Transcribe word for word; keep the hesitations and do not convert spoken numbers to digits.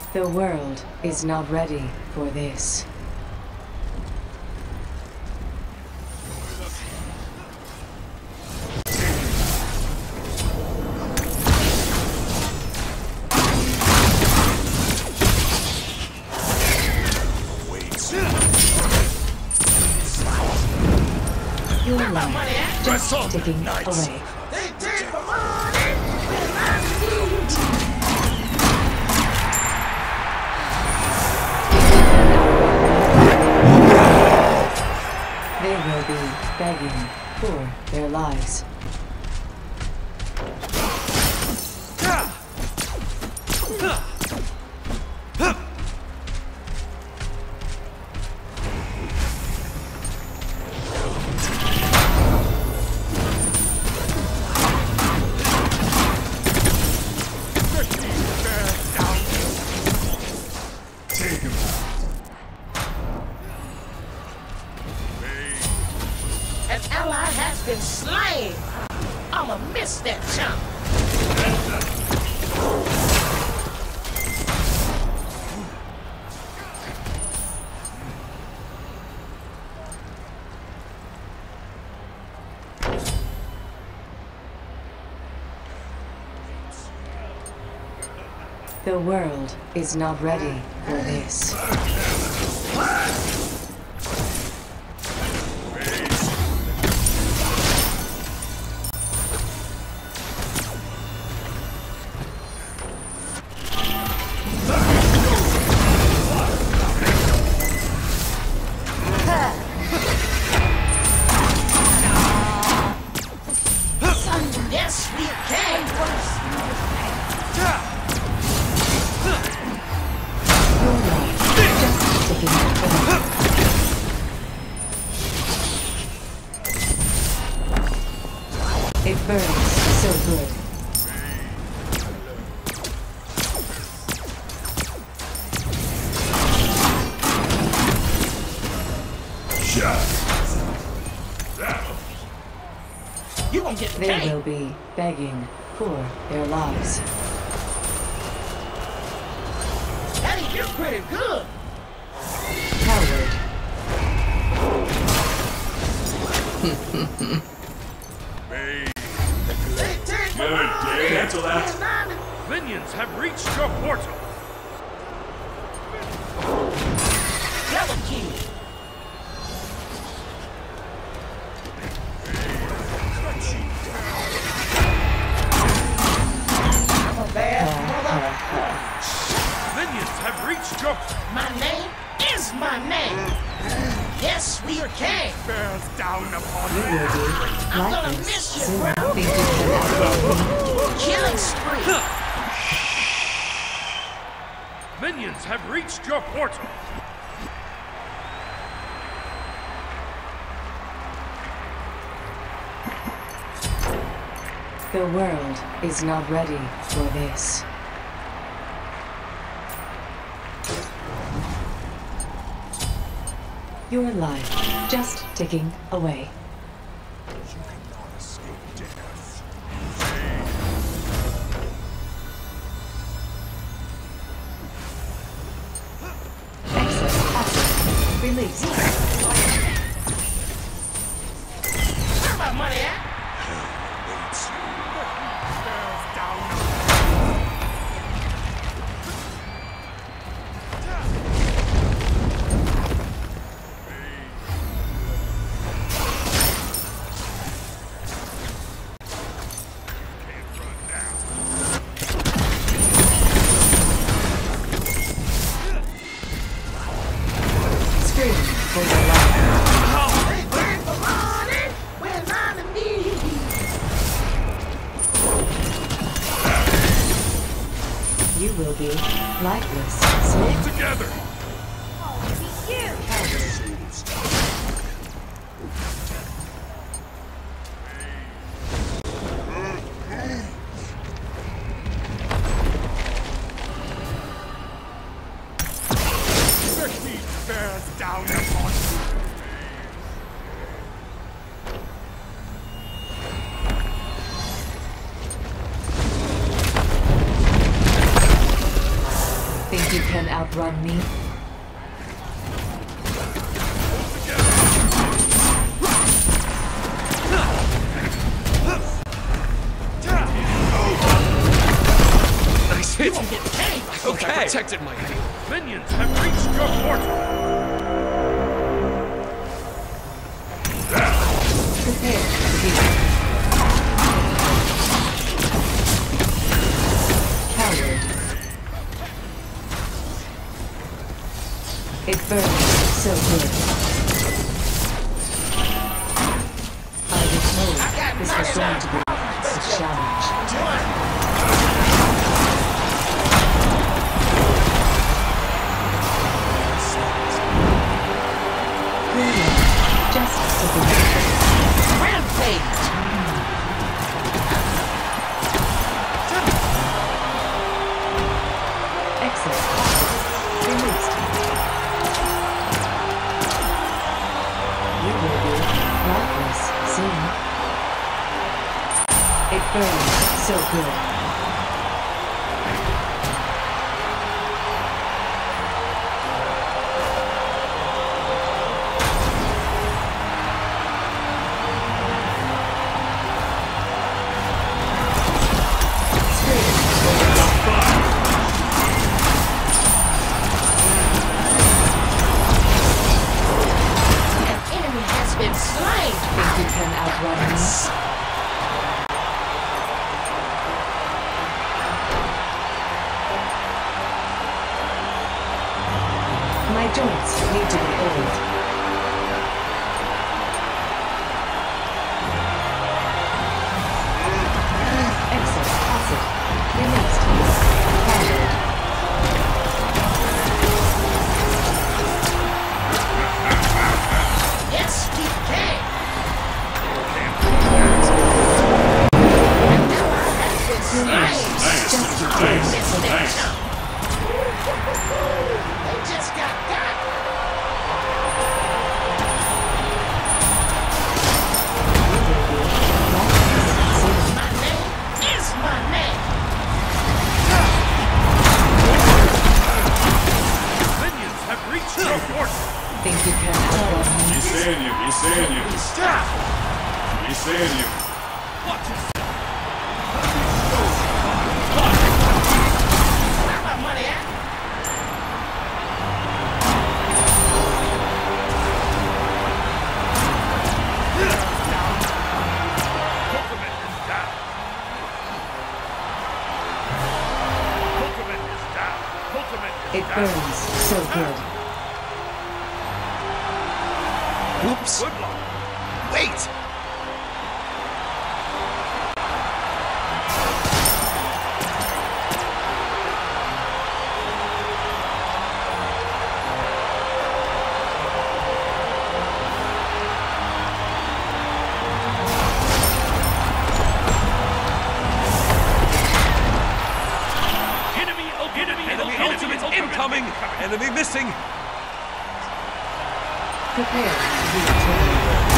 The world is not ready for this. Your life just ticking away. They will be begging for their lives. An ally has been slain. I'ma miss that chump. The world is not ready for this. Yes, we can. It burns so good. You won't get the They cake. will be begging for their lives. Hey, you're pretty good. Coward. Good day, Antolat. Minions have reached your portal. Double kill. I'm a bad mother. Minions have reached your... My name is my name. Yes, we are king. Bears down upon You will be I'm gonna lifeless miss you, soon. bro. Thinking that Killing spree. Minions have reached your portal. the world is not ready for this. Your life just ticking away. You cannot escape death. Access active. Release. Where my money at? Waits you. Bears down. Can't run now. Scream for your life. Where's the money? When I'm in need. You will be lifeless soon. Together. Fifty bears down upon you. Think you outrun me? Nice hit! You get paid. I thought I protected my aim. Minions have reached your portal. Prepare to be. Coward. It burns so good. I was told this was going to be a challenge. Just to be. Rampage. Exit. Released. You will be lifeless soon. It burns so good. Been slain. Think you can outrun me? My joints need to be oiled. Exit. Acid. Released. Coward. Yes, we can. Nice, Just nice, nice. They just got got. My name is my name. Minions have reached your portal. Think you can outrun me? He's seeing you, he's seeing you. Stop. He's seeing you. Watch it. Where my money at? Ultimate is down. Ultimate is down. Ultimate is It down. burns so good. Oops! Good luck. Wait! Enemy, oh, enemy, Enemy oh, ultimate enemy, incoming! Enemy missing! Prepare to be torn.